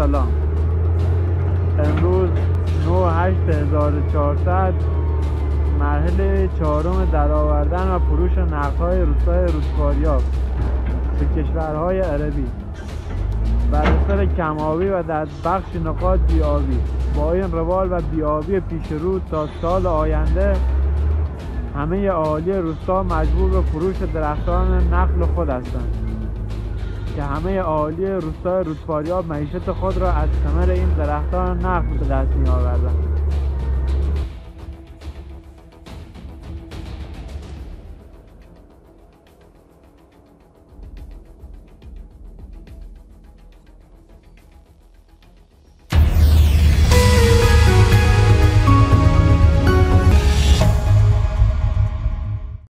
سلام. امروز 9/8/1400 مرحله چهارم درآوردن و فروش نقدهای روستای رودفاریاب به کشورهای عربی بر اثر کم‌آبی و در بخش نقاط بی‌آبی. با این روال و بی‌آبی پیش رو تا سال آینده همه اهالی روستا مجبور به فروش درختان نخل خود هستند که همه اهالی روستای رودفاریاب معیشت خود را از ثمر این درختان نخل به دست می‌آوردند.